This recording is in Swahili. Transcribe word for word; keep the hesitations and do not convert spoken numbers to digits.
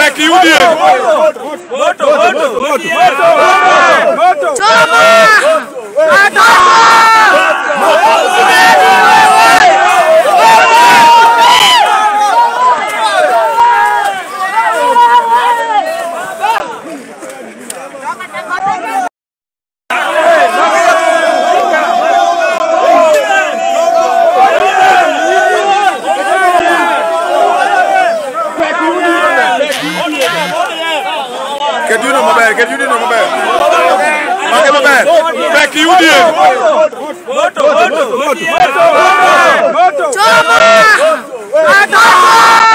Fekk U D A. Moto, moto, moto. Choma! Get you no mobile, get you no mobile. Make mobile. Fekk U D A. Moto, moto, moto. Choma!